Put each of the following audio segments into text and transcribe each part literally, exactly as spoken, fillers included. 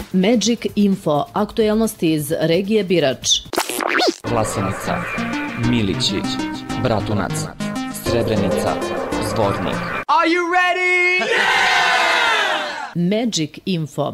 Magic Info, aktuelnosti iz regije Birač. Vlasenica, Milići, Bratunac, Srebrenica, Zvornik. Are you ready? Yeah! Magic Info.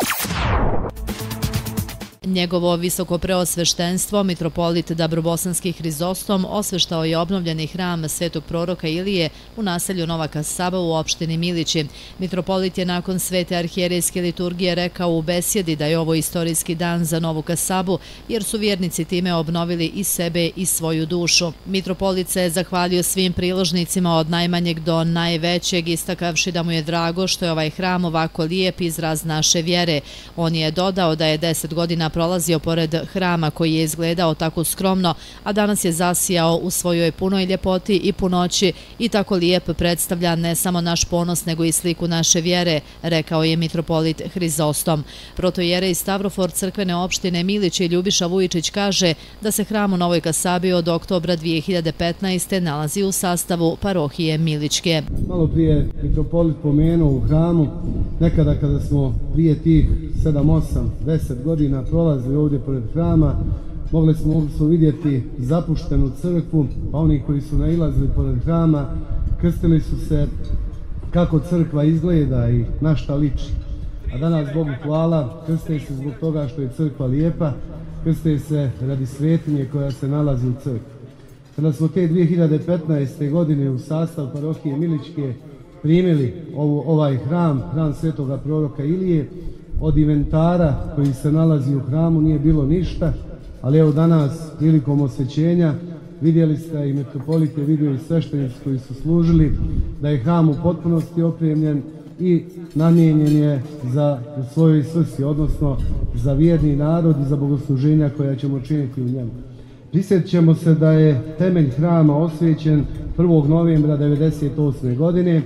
Njegovo visoko preosveštenstvo, mitropolit Dabrobosanski Hrizostom, osveštao je obnovljeni hram Svetog proroka Ilije u naselju Nova Kasaba u opštini Milići. Mitropolit je nakon svete arhijerejske liturgije rekao u besjedi da je ovo istorijski dan za Novu Kasabu, jer su vjernici time obnovili i sebe i svoju dušu. Mitropolit se zahvalio svim priložnicima od najmanjeg do najvećeg, istakavši da mu je drago što je ovaj hram ovako lijep izraz naše vjere. On je dodao da je deset godina prolazio pored hrama koji je izgledao tako skromno, a danas je zasijao u svojoj punoj ljepoti i punoći i tako lijep predstavlja ne samo naš ponos nego i sliku naše vjere, rekao je mitropolit Hrizostom. Protojerej Stavrofor crkvene opštine Milići Ljubiša Vujičić kaže da se hram u Novoj Kasabi od oktobra dvije hiljade petnaeste. nalazi u sastavu parohije Milićke. Malo prije mitropolit pomenuo u hramu, nekada kada smo prije tih sedam, osam, deset godina prolazili ovdje pored hrama, mogli smo, mogli smo vidjeti zapuštenu crkvu, a oni koji su nailazili pored hrama krstili su se kako crkva izgleda i na šta liči. A danas, Bogu hvala, krste se zbog toga što je crkva lijepa, krste se radi svetinje koja se nalazi u crkvi. Kada smo te dvije hiljade petnaeste. godine u sastav parohije Milićke primili ovu, ovaj hram, hram Svetoga proroka Ilije, od inventara koji se nalazi u hramu nije bilo ništa, ali evo danas prilikom osvećenja vidjeli ste i mitropolit je vidio i sveštenici koji su služili da je hram u potpunosti opremljen i namijenjen je za svojoj svrsi, odnosno za vjerni narod i za bogosluženja koja ćemo činiti u njemu. Prisjetit ćemo se da je temelj hrama osvećen prvog novembra devedeset osme. godine.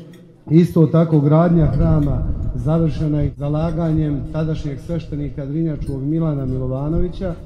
Isto tako gradnja hrama završena je zalaganjem tadašnjeg sveštenika Drinjačkog Milana Milovanovića e,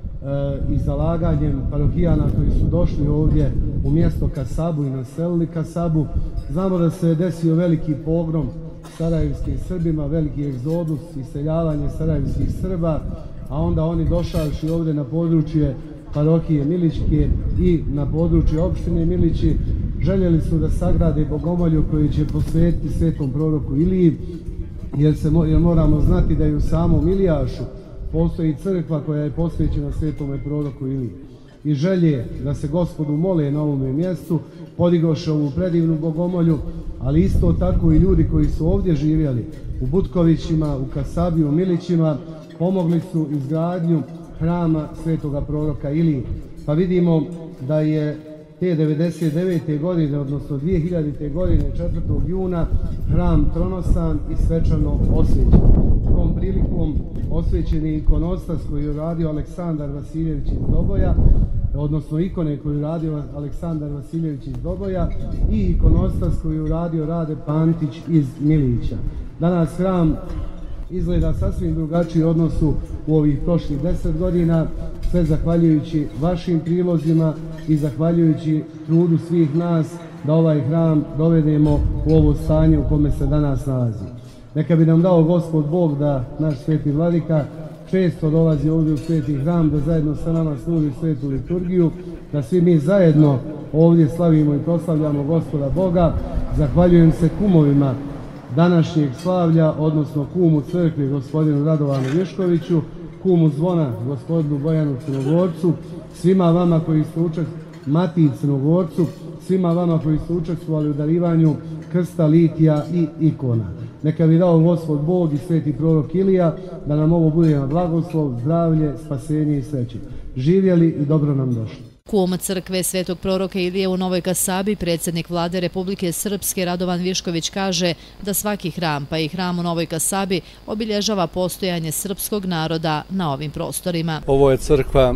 i zalaganjem parohijana koji su došli ovdje u mjesto Kasabu i naselili Kasabu. Znamo da se desio veliki pogrom sarajevskim Srbima, veliki egzodus, iseljavanje sarajevskih Srba, a onda oni došavši ovdje na područje parohije Milićke i na području opštine Milići, željeli su da sagrade bogomolju koji će posvetiti svetom proroku Iliji, jer, se, jer moramo znati da je u samom Ilijašu postoji crkva koja je posvećena svetome proroku Iliji. I želje da se Gospodu mole na ovome mjestu, podigoše ovu predivnu bogomolju, ali isto tako i ljudi koji su ovdje živjeli, u Butkovićima, u Kasabi, u Milićima, pomogli su izgradnju hrama Svetoga proroka Ilije. Pa vidimo da je te devedeset devete. godine, odnosno dvije hiljadite. godine, četvrtog juna, hram tronosan i svečano osvećen. Tom prilikom osvećen je ikonostas koji je uradio Aleksandar Vasiljević iz Doboja, odnosno ikone koju je uradio Aleksandar Vasiljević iz Doboja i ikonostas koji je uradio Rade Pantić iz Milića. Danas hram izgleda sasvim drugačiji odnosu u ovih prošlih deset godina, sve zahvaljujući vašim prilozima i zahvaljujući trudu svih nas da ovaj hram dovedemo u ovo stanje u kome se danas nalazi. Neka bi nam dao Gospod Bog da naš sveti vladika često dolazi ovdje u sveti hram, da zajedno sa nama služi svetu liturgiju, da svi mi zajedno ovdje slavimo i proslavljamo Gospoda Boga. Zahvaljujem se kumovima današnjeg slavlja, odnosno kumu crkve gospodinu Radovanu Viškoviću, kumu zvona gospodinu Bojanu Crnogorcu, svima vama koji ste učestvovali, Matiji Crnogorcu, svima vama koji ste učestvovali u darivanju krsta, litija i ikona. Neka bi dao Gospod Bog i sveti prorok Ilija da nam ovo bude na blagoslov, zdravlje, spasenje i sreće. Živjeli i dobro nam došli. Kum crkve Svetog proroka Ilije u Novoj Kasabi, predsjednik vlade Republike Srpske Radovan Višković kaže da svaki hram, pa i hram u Novoj Kasabi, obilježava postojanje srpskog naroda na ovim prostorima. Ovo je crkva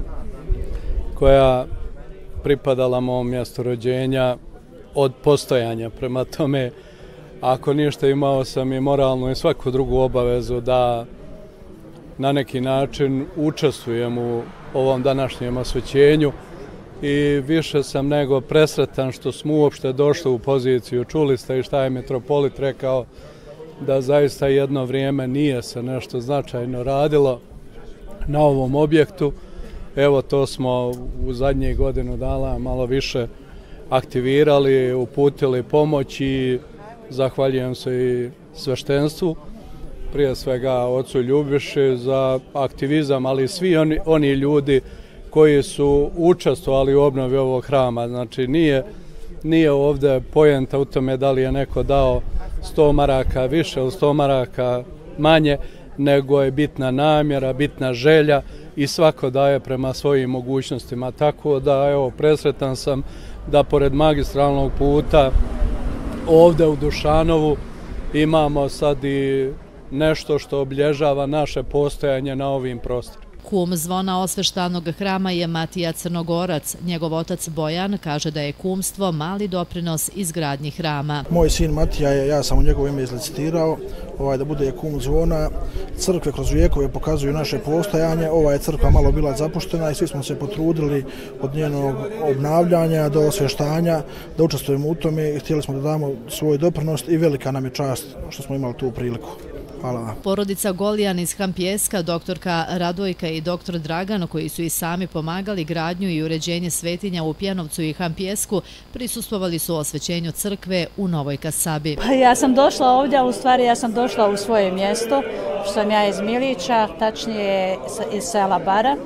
koja pripadala mom mjestu rođenja od postojanja. Prema tome, ako ništa, imao sam i moralnu i svaku drugu obavezu da na neki način učestvujem u ovom današnjem osvećenju i više sam nego presretan što smo uopšte došli u poziciju. Čuli ste i šta je mitropolit rekao, da zaista jedno vrijeme nije se nešto značajno radilo na ovom objektu. Evo, to smo u zadnjih godinu dana malo više aktivirali, uputili pomoć i zahvaljujem se i sveštenstvu, prije svega ocu Ljubiši za aktivizam, ali i svi oni, oni ljudi koji su učestvovali u obnovi ovog hrama. Znači, nije, nije ovdje poenta u tome da li je neko dao sto maraka više ili sto maraka manje, nego je bitna namjera, bitna želja i svako daje prema svojim mogućnostima. Tako da, evo, presretan sam da pored magistralnog puta ovdje u Dušanovu imamo sad i nešto što obilježava naše postojanje na ovim prostorima. Kum zvona osveštanog hrama je Matija Crnogorac. Njegov otac Bojan kaže da je kumstvo mali doprinos izgradnji hrama. Moj sin Matija je, ja sam u njegovo ime izlicitirao, ovaj, da bude kum zvona. Crkve kroz vijekove pokazuju naše postojanje. Ova je crkva malo bila zapuštena i svi smo se potrudili od njenog obnavljanja do osvještanja, da učestvujemo u tome i htjeli smo da damo svoj doprinos i velika nam je čast što smo imali tu priliku. Hvala. Porodica Golijan iz Hampijeska, doktorka Radojka i doktor Dragan, koji su i sami pomagali gradnju i uređenje svetinja u Pjenovcu i Hampijesku, prisustvovali su osvećenju crkve u Novoj Kasabi. Ja sam došla ovdje, ali u stvari ja sam došla u svoje mjesto, što sam ja iz Milića, tačnije iz sela Bara.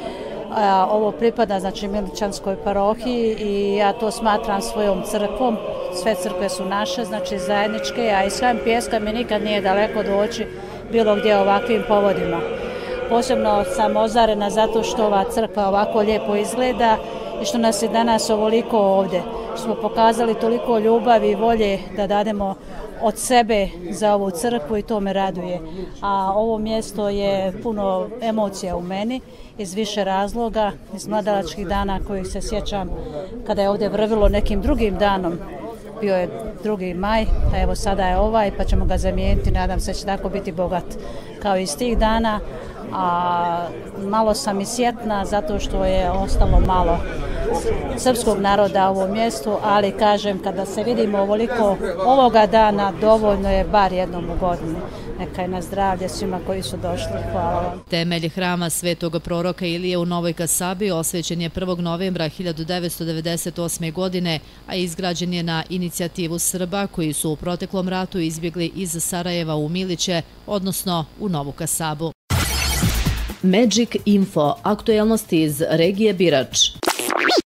Ovo pripada, znači, Milićanskoj parohiji i ja to smatram svojom crkvom. Sve crkve su naše, znači zajedničke, a iz Hampijeska mi nikad nije daleko doći bilo gdje ovakvim povodima. Posebno sam ozarena zato što ova crkva ovako lijepo izgleda i što nas je danas ovoliko ovdje. Što smo pokazali toliko ljubavi i volje da dademo od sebe za ovu crkvu i to me raduje. A ovo mjesto je puno emocija u meni iz više razloga, iz mladalačkih dana kojih se sjećam kada je ovdje vrvilo nekim drugim danom. Bio je drugi maj, a evo sada je ovaj, pa ćemo ga zamijeniti. Nadam se da će tako biti bogat kao iz tih dana. A malo sam i sjetna zato što je ostalo malo srpskog naroda u ovom mjestu, ali kažem, kada se vidimo ovoliko ovoga dana, dovoljno je bar jednom u godini. Neka je na zdravlje svima koji su došli. Hvala vam. Temelj hrama Svetog proroka Ilije u Novoj Kasabi osvećen je prvog novembra hiljadu devetsto devedeset osme. godine, a izgrađen je na inicijativu Srba koji su u proteklom ratu izbjegli iz Sarajeva u Miliće, odnosno u Novu Kasabu. Magic Info, aktuelnosti iz regije Birač.